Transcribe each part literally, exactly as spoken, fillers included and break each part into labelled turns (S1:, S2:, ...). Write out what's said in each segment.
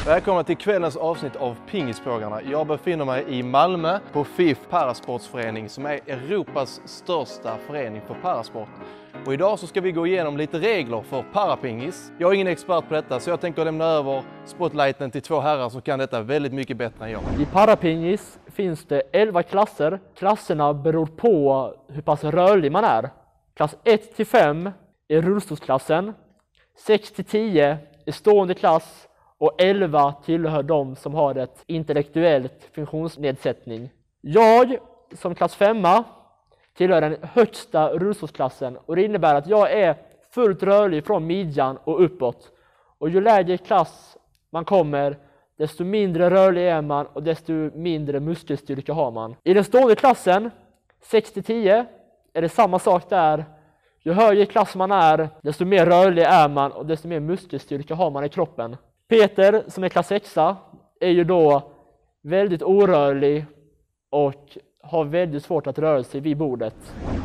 S1: Välkomna till kvällens avsnitt av Pingisfrågorna. Jag befinner mig i Malmö på F I F Parasportsförening som är Europas största förening för parasport. Och idag så ska vi gå igenom lite regler för parapingis. Jag är ingen expert på detta så jag tänker lämna över spotlighten till två herrar som kan detta väldigt mycket bättre än jag.
S2: I parapingis finns det elva klasser. Klasserna beror på hur pass rörlig man är. Klass ett till fem är rullstolsklassen. sex till tio är stående klass. Och elva tillhör de som har ett intellektuellt funktionsnedsättning. Jag som klass femma tillhör den högsta rullstolsklassen. Och det innebär att jag är fullt rörlig från midjan och uppåt. Och ju lägre klass man kommer, desto mindre rörlig är man och desto mindre muskelstyrka har man. I den stående klassen, sex till tio, är det samma sak där. Ju högre klass man är, desto mer rörlig är man och desto mer muskelstyrka har man i kroppen. Peter, som är klass sexa, är ju då väldigt orörlig och har väldigt svårt att röra sig vid bordet.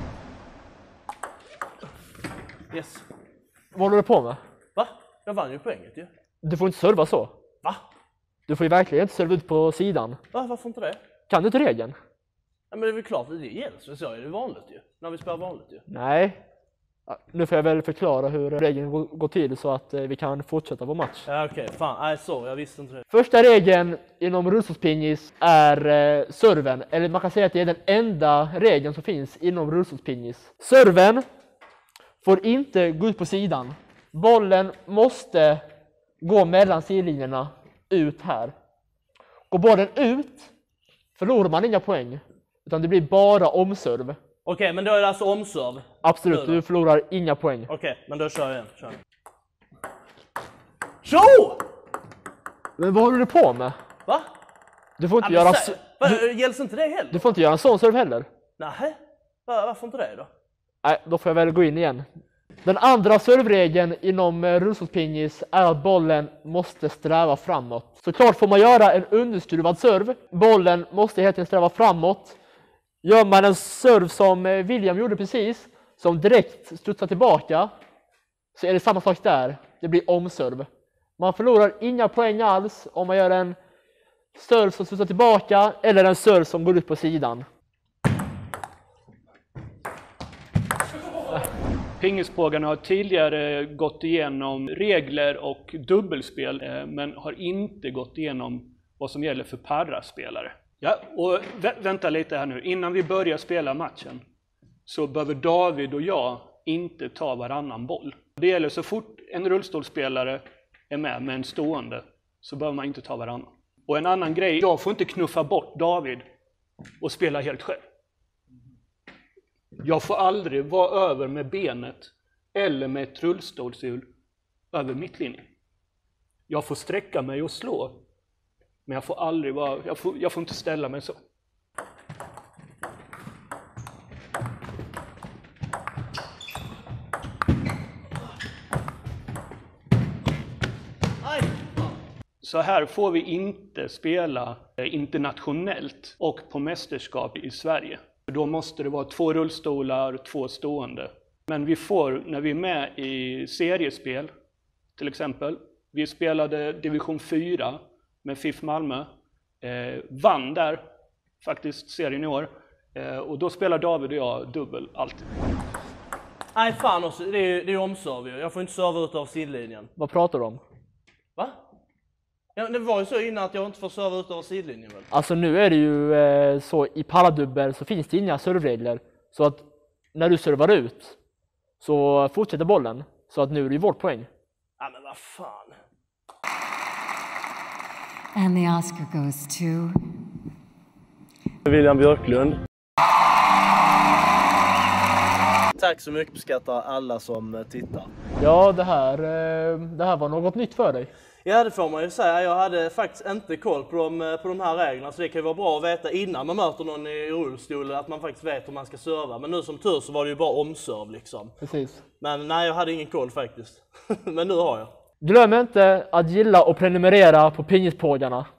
S3: Yes.
S2: Vad håller du på med?
S3: Va? Jag vann ju poänget ju.
S2: Du får inte serva så.
S3: Va?
S2: Du får ju verkligen inte serva ut på sidan.
S3: Va? Varför inte det?
S2: Kan du inte regeln?
S3: Ja, men det är väl klart att det gäller, så är det vanligt ju. När vi spelar vanligt ju.
S2: Nej. Nu får jag väl förklara hur regeln går till så att vi kan fortsätta vår match.
S3: Ja, okej. Okay. Fan, nej, sorry, jag visste inte det.
S2: Första regeln inom rullstolspingis är eh, serven. Eller man kan säga att det är den enda regeln som finns inom rullstolspingis. Serven får inte gå ut på sidan. Bollen måste gå mellan sidlinjerna ut här. Går bollen ut förlorar man inga poäng. Utan det blir bara omserv.
S3: Okej, okay, men då är det alltså omserv?
S2: Absolut, du förlorar inga poäng.
S3: Okej, okay, men då kör jag igen. Kör. Show!
S2: Men vad håller du på med?
S3: Va?
S2: Du får inte
S3: ja,
S2: göra
S3: så... du... Gälls inte det heller?
S2: Du får inte göra en sån serv heller.
S3: Nej, Va, varför inte det då?
S2: Nej, då får jag väl gå in igen. Den andra servregeln inom rullstolspingis är att bollen måste sträva framåt. Såklart får man göra en underskruvad serv. Bollen måste helt enkelt sträva framåt. Gör man en serv som William gjorde precis, som direkt studsar tillbaka, så är det samma sak där. Det blir omserv. Man förlorar inga poäng alls om man gör en serv som studsar tillbaka eller en serv som går ut på sidan.
S4: Pingisfrågorna har tidigare gått igenom regler och dubbelspel, men har inte gått igenom vad som gäller för paraspelare. Ja, och vä vänta lite här nu. Innan vi börjar spela matchen så behöver David och jag inte ta varannan boll. Det gäller så fort en rullstolsspelare är med med en stående så behöver man inte ta varannan. Och en annan grej, jag får inte knuffa bort David och spela helt själv. Jag får aldrig vara över med benet eller med ett rullstolshjul över mittlinjen. Jag får sträcka mig och slå. Men jag får aldrig vara, jag får, jag får inte ställa mig så. Så här får vi inte spela internationellt och på mästerskap i Sverige. Då måste det vara två rullstolar, två stående. Men vi får, när vi är med i seriespel, till exempel. Vi spelade division fyra med F I F Malmö. Eh, vann där faktiskt serien i år. Eh, och då spelar David och jag dubbel alltid.
S3: Nej fan också, det är ju omserv. Jag får inte serva ut av sidlinjen.
S2: Vad pratar du om?
S3: Va? Ja, det var ju så innan att jag inte får serva ut av sidlinjen väl?
S2: Alltså nu är det ju eh, så i paradubbel så finns det inga servregler. Så att när du servar ut så fortsätter bollen. Så att nu är det ju vårt poäng.
S3: Ja men vad fan.
S5: And the Oscar goes to
S3: William Björklund. Tack så mycket, uppskattar alla som tittar.
S2: Ja, det här, det här var något nytt för dig.
S3: Ja, det får man ju säga. Jag hade faktiskt inte koll på de, på de här reglerna, så det kan ju vara bra att veta innan man möter någon i rullstol, att man faktiskt vet hur man ska serva. Men nu som tur så var det ju bara omserv liksom.
S2: Precis.
S3: Men nej, jag hade ingen koll faktiskt. Men nu har jag.
S2: Glöm inte att gilla och prenumerera på Pingispoddarna.